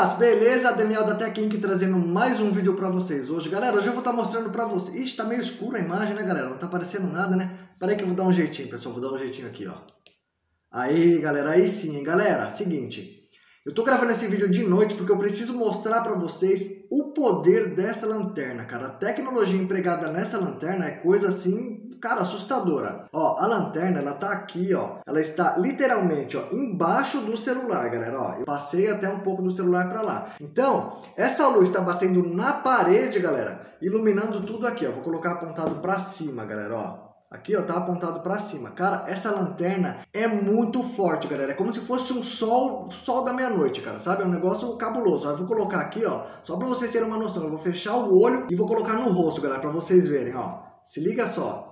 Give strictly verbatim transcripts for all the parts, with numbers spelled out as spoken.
Buenas, beleza? Daniel da Tech trazendo mais um vídeo pra vocês hoje. Galera, hoje eu vou estar mostrando pra vocês... Ixi, tá meio escuro a imagem, né, galera? Não tá aparecendo nada, né? Pera aí que eu vou dar um jeitinho, pessoal. Vou dar um jeitinho aqui, ó. Aí, galera, aí sim, hein? Galera, seguinte. Eu tô gravando esse vídeo de noite porque eu preciso mostrar pra vocês o poder dessa lanterna, cara. A tecnologia empregada nessa lanterna é coisa assim... Cara, assustadora. Ó, a lanterna, ela tá aqui, ó. Ela está literalmente, ó, embaixo do celular, galera, ó. Eu passei até um pouco do celular pra lá. Então, essa luz tá batendo na parede, galera, iluminando tudo aqui, ó. Vou colocar apontado pra cima, galera, ó. Aqui, ó, tá apontado pra cima. Cara, essa lanterna é muito forte, galera. É como se fosse um sol, sol da meia-noite, cara, sabe? É um negócio cabuloso. Eu vou colocar aqui, ó, só pra vocês terem uma noção. Eu vou fechar o olho e vou colocar no rosto, galera, pra vocês verem, ó. Se liga só.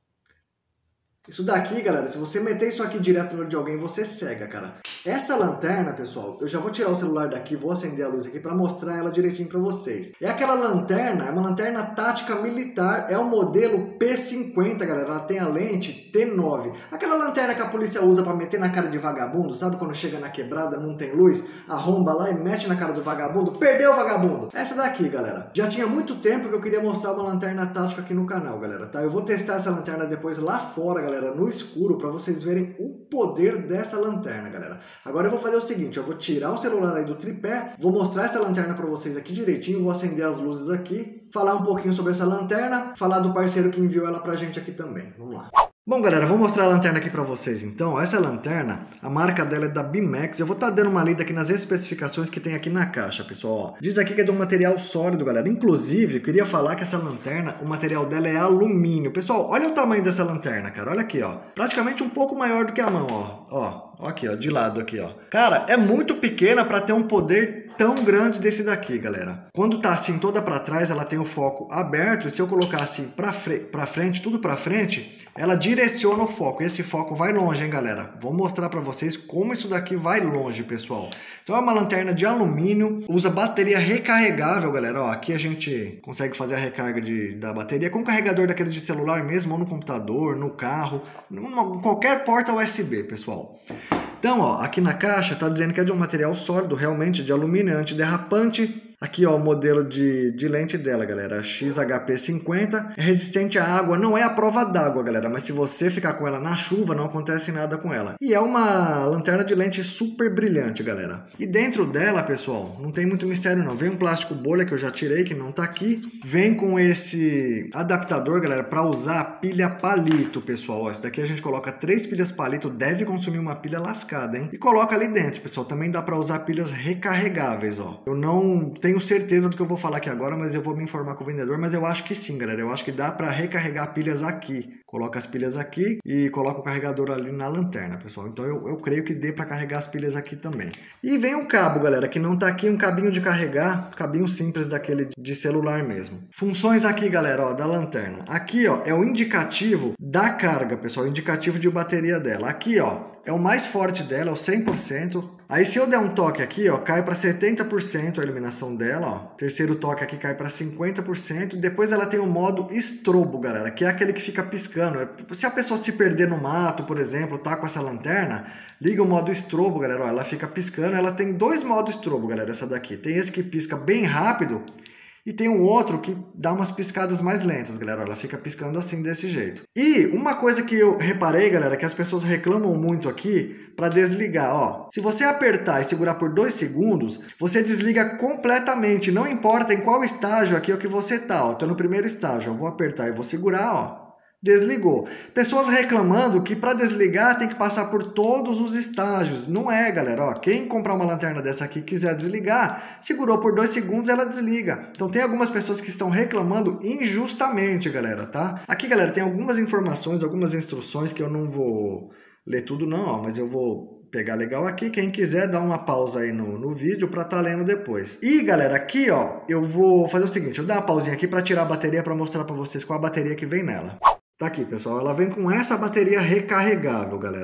Isso daqui, galera, se você meter isso aqui direto no olho de alguém, você cega, cara. Essa lanterna, pessoal, eu já vou tirar o celular daqui, vou acender a luz aqui para mostrar ela direitinho para vocês. É aquela lanterna, é uma lanterna tática militar, é o modelo P cinquenta, galera. Ela tem a lente T nove. Aquela lanterna que a polícia usa para meter na cara de vagabundo, sabe? Quando chega na quebrada, não tem luz, arromba lá e mete na cara do vagabundo. Perdeu o vagabundo! Essa daqui, galera. Já tinha muito tempo que eu queria mostrar uma lanterna tática aqui no canal, galera, tá? Eu vou testar essa lanterna depois lá fora, galera. Galera, no escuro, para vocês verem o poder dessa lanterna, galera. Agora eu vou fazer o seguinte, eu vou tirar o celular aí do tripé, vou mostrar essa lanterna para vocês aqui direitinho, vou acender as luzes aqui, falar um pouquinho sobre essa lanterna, falar do parceiro que enviou ela pra gente aqui também. Vamos lá. Bom, galera, vou mostrar a lanterna aqui pra vocês, então. Essa lanterna, a marca dela é da Bimax. Eu vou estar dando uma lida aqui nas especificações que tem aqui na caixa, pessoal. Ó, diz aqui que é de um material sólido, galera. Inclusive, eu queria falar que essa lanterna, o material dela é alumínio. Pessoal, olha o tamanho dessa lanterna, cara. Olha aqui, ó. Praticamente um pouco maior do que a mão, ó. Ó, ó aqui, ó, de lado aqui, ó. Cara, é muito pequena pra ter um poder tão grande desse daqui, galera. Quando tá assim toda pra trás, ela tem o foco aberto. E se eu colocar assim pra, fre pra frente, tudo pra frente, ela direciona o foco. E esse foco vai longe, hein, galera? Vou mostrar pra vocês como isso daqui vai longe, pessoal. Então é uma lanterna de alumínio, usa bateria recarregável, galera. Ó, aqui a gente consegue fazer a recarga de, da bateria com carregador daquele de celular mesmo, ou no computador, no carro, em qualquer porta U S B, pessoal. Então, ó, aqui na caixa tá dizendo que é de um material sólido, realmente de alumínio, antiderrapante. Aqui, ó, o modelo de, de lente dela, galera, X H P cinquenta, é resistente à água, não é a prova d'água, galera, mas se você ficar com ela na chuva, não acontece nada com ela. E é uma lanterna de lente super brilhante, galera. E dentro dela, pessoal, não tem muito mistério não. Vem um plástico bolha que eu já tirei, que não tá aqui. Vem com esse adaptador, galera, para usar a pilha palito, pessoal. Ó, esse daqui a gente coloca três pilhas palito, deve consumir uma pilha lascada, hein? E coloca ali dentro, pessoal. Também dá para usar pilhas recarregáveis, ó. Eu não tenho certeza do que eu vou falar aqui agora, mas eu vou me informar com o vendedor, mas eu acho que sim, galera. Eu acho que dá para recarregar pilhas aqui. Coloca as pilhas aqui e coloca o carregador ali na lanterna, pessoal. Então eu, eu creio que dê para carregar as pilhas aqui também. E vem um cabo, galera, que não tá aqui, um cabinho de carregar, cabinho simples daquele de celular mesmo. Funções aqui, galera, ó, da lanterna. Aqui, ó, é o indicativo da carga, pessoal, o indicativo de bateria dela. Aqui, ó, é o mais forte dela, é o cem por cento. Aí se eu der um toque aqui, ó, cai para setenta por cento a iluminação dela, ó. Terceiro toque aqui cai para cinquenta por cento. Depois ela tem o modo estrobo, galera, que é aquele que fica piscando. Se a pessoa se perder no mato, por exemplo, tá com essa lanterna, liga o modo estrobo, galera, ó, ela fica piscando. Ela tem dois modos estrobo, galera, essa daqui. Tem esse que pisca bem rápido e tem um outro que dá umas piscadas mais lentas, galera. Ela fica piscando assim, desse jeito. E uma coisa que eu reparei, galera, que as pessoas reclamam muito aqui para desligar, ó. Se você apertar e segurar por dois segundos, você desliga completamente. Não importa em qual estágio aqui é o que você tá, ó. Tô no primeiro estágio, eu vou apertar e vou segurar, ó. Desligou. Pessoas reclamando que para desligar tem que passar por todos os estágios. Não é, galera. Ó, quem comprar uma lanterna dessa aqui e quiser desligar, segurou por dois segundos, ela desliga. Então tem algumas pessoas que estão reclamando injustamente, galera, tá? Aqui, galera, tem algumas informações, algumas instruções que eu não vou ler tudo não, ó, mas eu vou pegar legal aqui. Quem quiser dar uma pausa aí no, no vídeo para estar tá lendo depois. E, galera, aqui, ó, eu vou fazer o seguinte, eu vou dar uma pausinha aqui para tirar a bateria para mostrar para vocês qual a bateria que vem nela. Tá aqui, pessoal, ela vem com essa bateria recarregável, galera.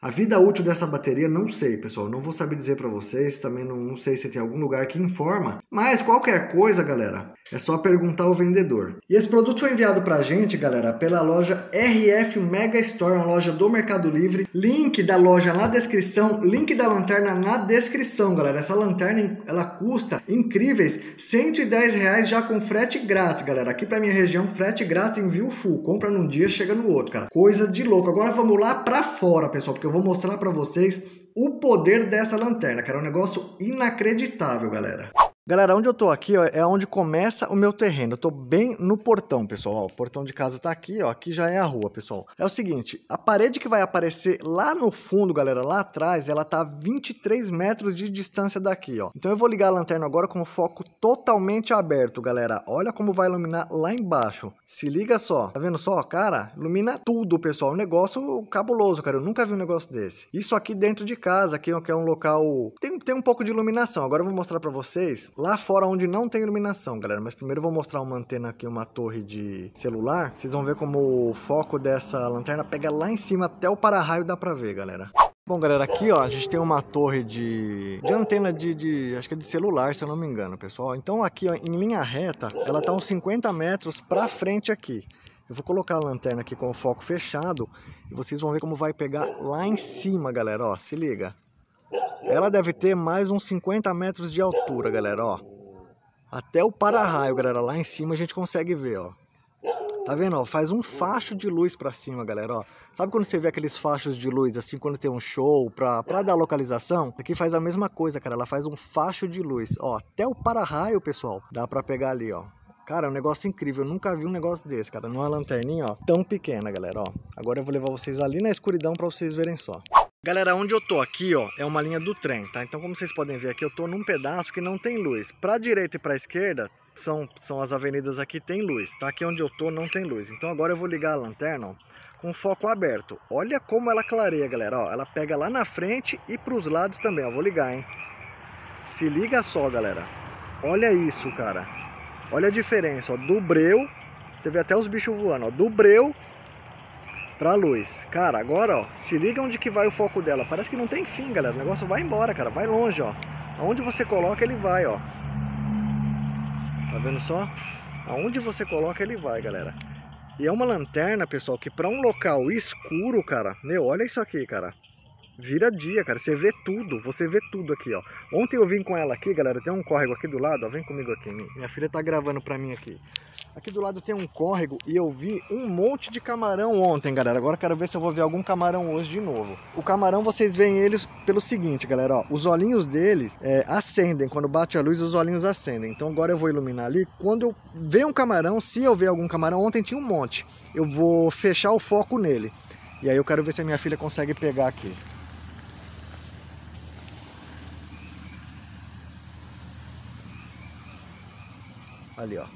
A vida útil dessa bateria, não sei, pessoal. Não vou saber dizer para vocês. Também não, não sei se tem algum lugar que informa. Mas qualquer coisa, galera, é só perguntar ao vendedor. E esse produto foi enviado pra gente, galera, pela loja R F Mega Store, uma loja do Mercado Livre. Link da loja na descrição, link da lanterna na descrição, galera. Essa lanterna, ela custa incríveis cento e dez reais já com frete grátis, galera. Aqui pra minha região, frete grátis, envio full. Compra num dia, chega no outro, cara. Coisa de louco. Agora vamos lá pra fora, pessoal, porque eu vou mostrar pra vocês o poder dessa lanterna, cara. É um negócio inacreditável, galera. Galera, onde eu tô aqui, ó, é onde começa o meu terreno. Eu tô bem no portão, pessoal. Ó, o portão de casa tá aqui, ó. Aqui já é a rua, pessoal. É o seguinte, a parede que vai aparecer lá no fundo, galera, lá atrás, ela tá a vinte e três metros de distância daqui, ó. Então eu vou ligar a lanterna agora com o foco totalmente aberto, galera. Olha como vai iluminar lá embaixo. Se liga só. Tá vendo só, cara? Ilumina tudo, pessoal. Um negócio cabuloso, cara. Eu nunca vi um negócio desse. Isso aqui dentro de casa, aqui que é um local... Tem, tem um pouco de iluminação. Agora eu vou mostrar pra vocês lá fora onde não tem iluminação, galera. Mas primeiro eu vou mostrar uma antena aqui, uma torre de celular. Vocês vão ver como o foco dessa lanterna pega lá em cima, até o para-raio dá pra ver, galera. Bom, galera, aqui ó, a gente tem uma torre de, de antena de, de, acho que é de celular, se eu não me engano, pessoal. Então aqui ó, em linha reta, ela tá uns cinquenta metros pra frente aqui. Eu vou colocar a lanterna aqui com o foco fechado e vocês vão ver como vai pegar lá em cima, galera, ó, se liga. Ela deve ter mais uns cinquenta metros de altura, galera, ó. Até o para-raio, galera, lá em cima a gente consegue ver, ó. Tá vendo, ó? Faz um facho de luz pra cima, galera, ó. Sabe quando você vê aqueles fachos de luz, assim, quando tem um show, pra, pra dar localização? Aqui faz a mesma coisa, cara, ela faz um facho de luz. Ó, até o para-raio, pessoal, dá pra pegar ali, ó. Cara, é um negócio incrível, eu nunca vi um negócio desse, cara. Numa lanterninha, ó, tão pequena, galera, ó. Agora eu vou levar vocês ali na escuridão pra vocês verem só. Galera, onde eu tô aqui, ó, é uma linha do trem, tá? Então, como vocês podem ver aqui, eu tô num pedaço que não tem luz. Pra direita e pra esquerda, são, são as avenidas aqui, tem luz, tá? Aqui onde eu tô não tem luz. Então, agora eu vou ligar a lanterna, ó, com o foco aberto. Olha como ela clareia, galera, ó. Ela pega lá na frente e pros lados também, ó. Vou ligar, hein? Se liga só, galera. Olha isso, cara. Olha a diferença, ó. Do breu, você vê até os bichos voando, ó. Do breu pra luz. Cara, agora, ó, se liga onde que vai o foco dela. Parece que não tem fim, galera. O negócio vai embora, cara. Vai longe, ó. Aonde você coloca, ele vai, ó. Tá vendo só? Aonde você coloca, ele vai, galera. E é uma lanterna, pessoal, que pra um local escuro, cara... Meu, olha isso aqui, cara. Vira dia, cara. Você vê tudo. Você vê tudo aqui, ó. Ontem eu vim com ela aqui, galera. Tem um córrego aqui do lado, ó. Vem comigo aqui. Minha filha tá gravando pra mim aqui. Aqui do lado tem um córrego e eu vi um monte de camarão ontem, galera. Agora quero ver se eu vou ver algum camarão hoje de novo. O camarão, vocês veem eles pelo seguinte, galera, ó. Os olhinhos dele é, acendem. Quando bate a luz, os olhinhos acendem. Então agora eu vou iluminar ali. Quando eu ver um camarão, se eu ver algum camarão, ontem tinha um monte. Eu vou fechar o foco nele. E aí eu quero ver se a minha filha consegue pegar aqui. Ali, ó.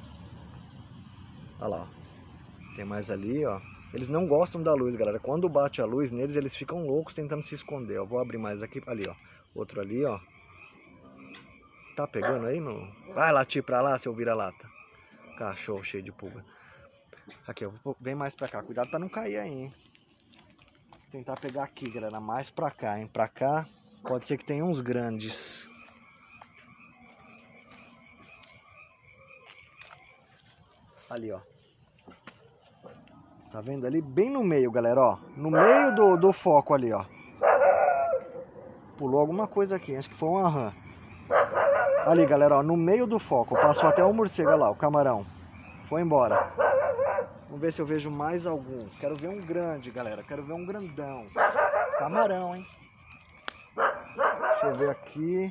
Olha lá, ó. Tem mais ali, ó. Eles não gostam da luz, galera. Quando bate a luz neles, eles ficam loucos tentando se esconder, ó. Vou abrir mais aqui, ali, ó. Outro ali, ó. Tá pegando aí, meu? Vai latir pra lá, seu vira-lata. Cachorro cheio de pulga. Aqui, ó. Vem mais pra cá. Cuidado pra não cair aí, hein. Vou tentar pegar aqui, galera. Mais pra cá, hein. Pra cá, pode ser que tenha uns grandes. Ali, ó. Tá vendo ali? Bem no meio, galera, ó. No meio do, do foco ali, ó. Pulou alguma coisa aqui. Acho que foi uma rã. Ali, galera, ó. No meio do foco. Passou até o morcego, olha lá, o camarão. Foi embora. Vamos ver se eu vejo mais algum. Quero ver um grande, galera. Quero ver um grandão. Camarão, hein? Deixa eu ver aqui.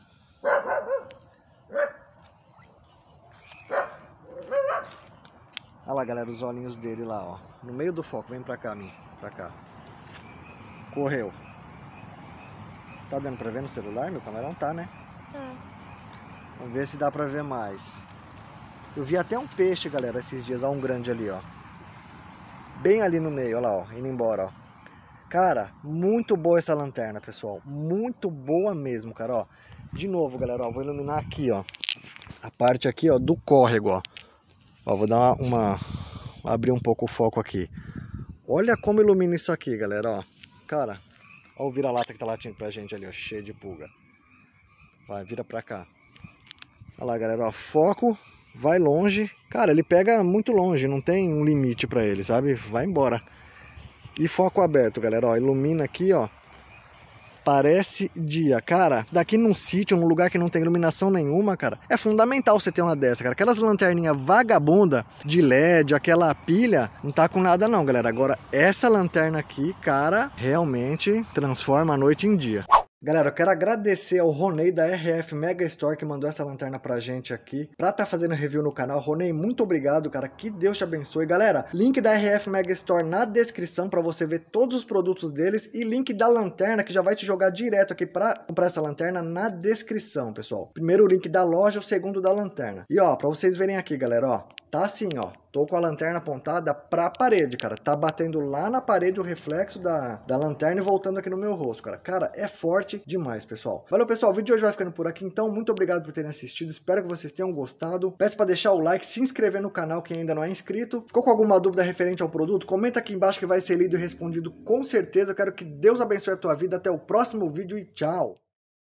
Olha lá, galera, os olhinhos dele lá, ó. No meio do foco. Vem pra cá, mim. Pra cá. Correu. Tá dando pra ver no celular? Meu camarão tá, né? Tá. Vamos ver se dá pra ver mais. Eu vi até um peixe, galera, esses dias. Olha um grande ali, ó. Bem ali no meio, olha lá, ó. Indo embora, ó. Cara, muito boa essa lanterna, pessoal. Muito boa mesmo, cara, ó. De novo, galera, ó. Vou iluminar aqui, ó. A parte aqui, ó, do córrego, ó. Ó, vou dar uma, uma... abrir um pouco o foco aqui. Olha como ilumina isso aqui, galera, ó. Cara, olha o vira-lata que tá latindo pra gente ali, ó, cheio de pulga. Vai, vira pra cá. Olha lá, galera, ó, foco, vai longe. Cara, ele pega muito longe, não tem um limite pra ele, sabe? Vai embora. E foco aberto, galera, ó, ilumina aqui, ó. Parece dia. Cara, daqui num sítio, num lugar que não tem iluminação nenhuma, cara, é fundamental você ter uma dessa, cara. Aquelas lanterninhas vagabunda de L E D, aquela pilha, não tá com nada não, galera. Agora, essa lanterna aqui, cara, realmente transforma a noite em dia. Galera, eu quero agradecer ao Ronei da R F Mega Store que mandou essa lanterna pra gente aqui, pra tá fazendo review no canal. Ronei, muito obrigado, cara, que Deus te abençoe. Galera, link da R F Mega Store na descrição pra você ver todos os produtos deles e link da lanterna que já vai te jogar direto aqui pra comprar essa lanterna na descrição, pessoal. Primeiro o link da loja, o segundo da lanterna. E ó, pra vocês verem aqui, galera, ó, tá assim, ó. Tô com a lanterna apontada pra parede, cara. Tá batendo lá na parede o reflexo da, da lanterna e voltando aqui no meu rosto, cara. Cara, é forte demais, pessoal. Valeu, pessoal. O vídeo de hoje vai ficando por aqui, então. Muito obrigado por terem assistido. Espero que vocês tenham gostado. Peço pra deixar o like, se inscrever no canal quem ainda não é inscrito. Ficou com alguma dúvida referente ao produto? Comenta aqui embaixo que vai ser lido e respondido com certeza. Eu quero que Deus abençoe a tua vida. Até o próximo vídeo e tchau!